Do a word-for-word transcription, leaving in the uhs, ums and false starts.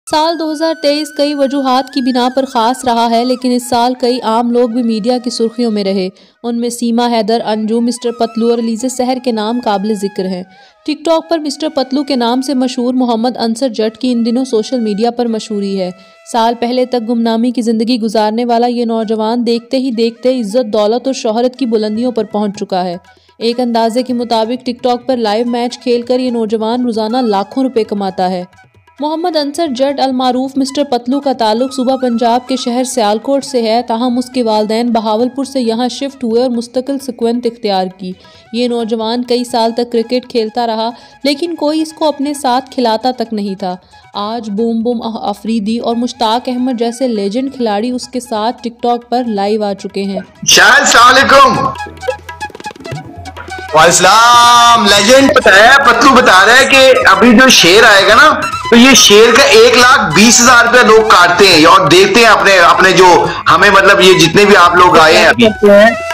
साल दो हज़ार तेईस कई वजूहात की बिना पर खास रहा है, लेकिन इस साल कई आम लोग भी मीडिया की सुर्खियों में रहे। उनमें सीमा हैदर, अंजू, मिस्टर पतलू और अलीज़ा सहर के नाम काबिल जिक्र हैं। टिकटॉक पर मिस्टर पतलू के नाम से मशहूर मोहम्मद अंसर जट की इन दिनों सोशल मीडिया पर मशहूरी है। साल पहले तक गुमनामी की जिंदगी गुजारने वाला ये नौजवान देखते ही देखते इज्जत, दौलत और शोहरत की बुलंदियों पर पहुंच चुका है। एक अंदाजे के मुताबिक टिकटॉक पर लाइव मैच खेलकर ये नौजवान रोजाना लाखों रुपए कमाता है। मोहम्मद अंसर जट अलमारूफ मिस्टर पतलू का ताल्लुक सूबा पंजाब के शहर सियालकोट से है, ताहम उसके वालदैन बहावलपुर से यहाँ शिफ्ट हुए और मुस्तकिल सिक्वेंत इख्तियार की। ये नौजवान कई साल तक क्रिकेट खेलता रहा, लेकिन कोई इसको अपने साथ खिलाता तक नहीं था। आज बूम बूम अफरीदी और मुश्ताक अहमद जैसे लेजेंड खिलाड़ी उसके साथ टिकटॉक पर लाइव आ चुके हैं। वालेकुम लेजेंड बताया, पतलू बता रहा है कि अभी जो शेर आएगा ना, तो ये शेर का एक लाख बीस हजार रुपया लोग काटते हैं और देखते हैं अपने अपने जो हमें मतलब ये जितने भी आप लोग आए हैं अभी